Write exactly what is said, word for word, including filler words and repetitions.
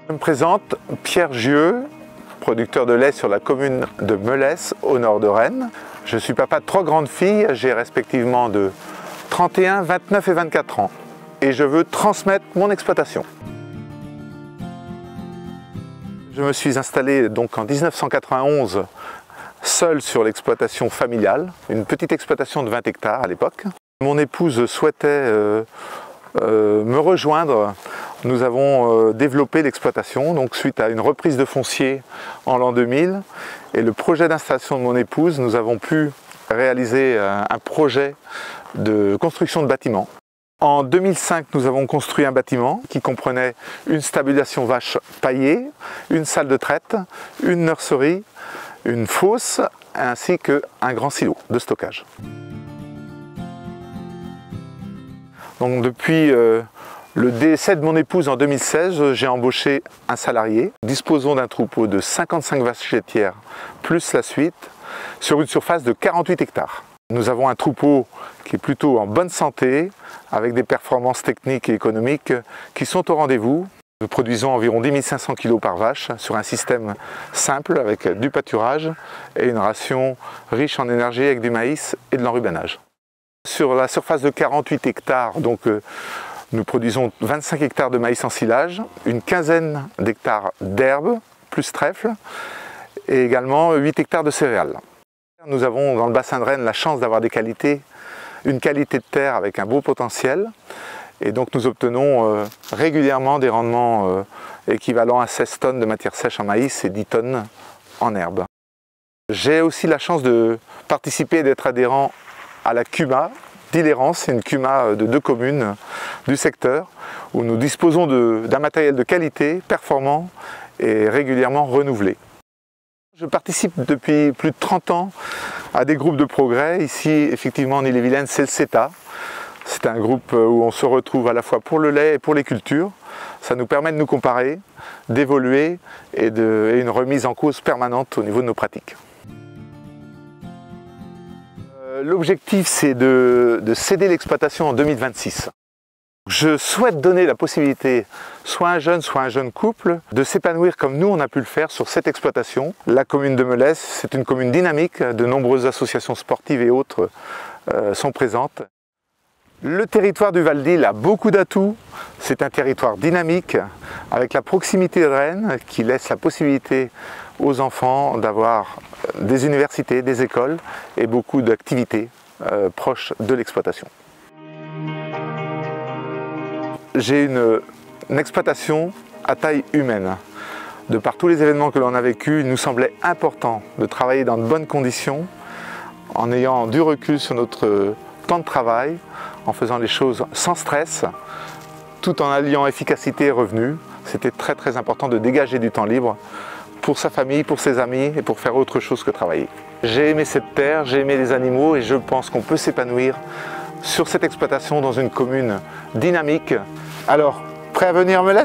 Je me présente, Pierre Gieux, producteur de lait sur la commune de Melesse, au nord de Rennes. Je suis papa de trois grandes filles, j'ai respectivement de trente et un, vingt-neuf et vingt-quatre ans. Et je veux transmettre mon exploitation. Je me suis installé donc en mille neuf cent quatre-vingt-onze seul sur l'exploitation familiale, une petite exploitation de vingt hectares à l'époque. Mon épouse souhaitait euh, euh, me rejoindre. Nous avons euh, développé l'exploitation donc suite à une reprise de foncier en l'an deux mille et le projet d'installation de mon épouse, nous avons pu réaliser un, un projet de construction de bâtiments. En deux mille cinq, nous avons construit un bâtiment qui comprenait une stabilisation vache paillée, une salle de traite, une nurserie, une fosse ainsi qu'un grand silo de stockage. Donc depuis euh, le décès de mon épouse en deux mille seize, j'ai embauché un salarié. Disposons d'un troupeau de cinquante-cinq vaches laitières plus la suite sur une surface de quarante-huit hectares. Nous avons un troupeau qui est plutôt en bonne santé, avec des performances techniques et économiques qui sont au rendez-vous. Nous produisons environ dix mille cinq cents kilos par vache sur un système simple avec du pâturage et une ration riche en énergie avec du maïs et de l'enrubanage. Sur la surface de quarante-huit hectares, donc, euh, nous produisons vingt-cinq hectares de maïs en silage, une quinzaine d'hectares d'herbe plus trèfle et également huit hectares de céréales. Nous avons dans le bassin de Rennes la chance d'avoir des qualités, une qualité de terre avec un beau potentiel et donc nous obtenons euh, régulièrement des rendements euh, équivalents à seize tonnes de matière sèche en maïs et dix tonnes en herbe. J'ai aussi la chance de participer et d'être adhérent à la C U M A d'Iléran, c'est une C U M A de deux communes du secteur où nous disposons d'un matériel de qualité, performant et régulièrement renouvelé. Je participe depuis plus de trente ans à des groupes de progrès. Ici, effectivement, en Ille-et-Vilaine, c'est le CETA. C'est un groupe où on se retrouve à la fois pour le lait et pour les cultures. Ça nous permet de nous comparer, d'évoluer et, de, et une remise en cause permanente au niveau de nos pratiques. L'objectif, c'est de, de céder l'exploitation en deux mille vingt-six. Je souhaite donner la possibilité, soit à un jeune, soit à un jeune couple, de s'épanouir comme nous on a pu le faire sur cette exploitation. La commune de Melesse, c'est une commune dynamique, de nombreuses associations sportives et autres euh, sont présentes. Le territoire du Val d'Ille a beaucoup d'atouts, c'est un territoire dynamique, avec la proximité de Rennes qui laisse la possibilité aux enfants d'avoir des universités, des écoles et beaucoup d'activités euh, proches de l'exploitation. J'ai une, une exploitation à taille humaine. De par tous les événements que l'on a vécus, il nous semblait important de travailler dans de bonnes conditions, en ayant du recul sur notre temps de travail, en faisant les choses sans stress, tout en alliant efficacité et revenus. C'était très très important de dégager du temps libre pour sa famille, pour ses amis et pour faire autre chose que travailler. J'ai aimé cette terre, j'ai aimé les animaux et je pense qu'on peut s'épanouir sur cette exploitation dans une commune dynamique. Alors, prêt à venir à Melesse ?